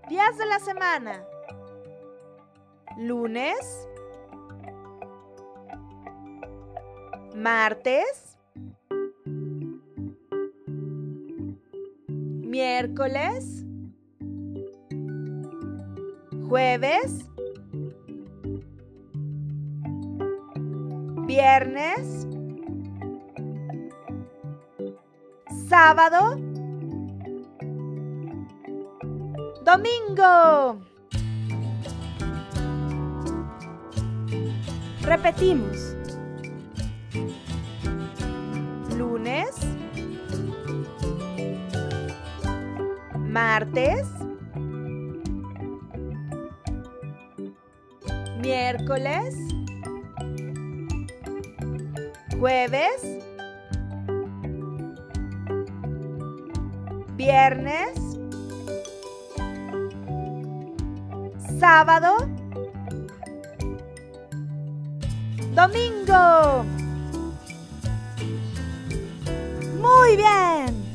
Días de la semana. Lunes, martes, miércoles, jueves, viernes, sábado, domingo. Repetimos. Lunes, martes, miércoles, jueves, viernes, sábado, domingo. Muy bien.